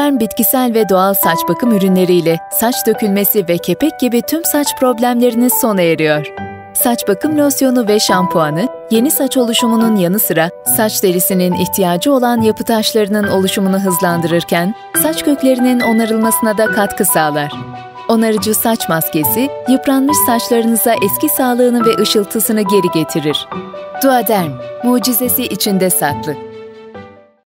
Duaderm bitkisel ve doğal saç bakım ürünleriyle saç dökülmesi ve kepek gibi tüm saç problemleriniz sona eriyor. Saç bakım losyonu ve şampuanı, yeni saç oluşumunun yanı sıra saç derisinin ihtiyacı olan yapı taşlarının oluşumunu hızlandırırken, saç köklerinin onarılmasına da katkı sağlar. Onarıcı saç maskesi, yıpranmış saçlarınıza eski sağlığını ve ışıltısını geri getirir. Duaderm, mucizesi içinde saklı.